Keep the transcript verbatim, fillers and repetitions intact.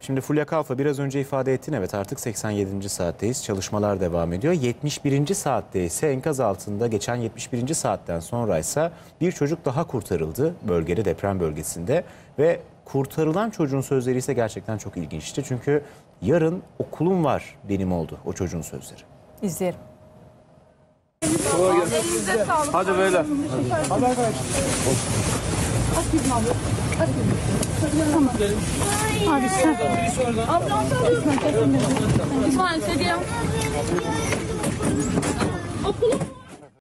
Şimdi Fulya Kalfa biraz önce ifade ettin, evet artık seksen yedinci saatteyiz. Çalışmalar devam ediyor. yetmiş birinci saatte ise enkaz altında geçen yetmiş birinci saatten sonra ise bir çocuk daha kurtarıldı bölgede, deprem bölgesinde ve kurtarılan çocuğun sözleri ise gerçekten çok ilginçti. Çünkü yarın okulum var benim oldu o çocuğun sözleri. İzleyelim. Elinize sağlık. Hadi beyler. Hadi arkadaşlar. Abi sen. Ambulans alıyorsun. İsmail, şey diyeyim. Okulum.